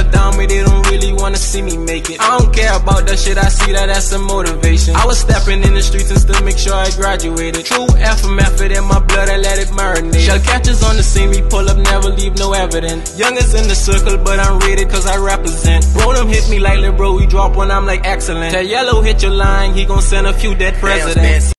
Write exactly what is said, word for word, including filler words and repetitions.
look down me, they don't really wanna see me make it. I don't care about that shit, I see that that's a motivation. I was stepping in the streets and still make sure I graduated. True aftermath in my blood, I let it marinate. Shell catchers on the scene, we pull up, never leave no evidence. Youngest in the circle, but I'm rated cause I represent. Bro, them hit me like, bro, we drop when I'm like excellent. Tell Yellow hit your line, he gon' send a few dead presidents.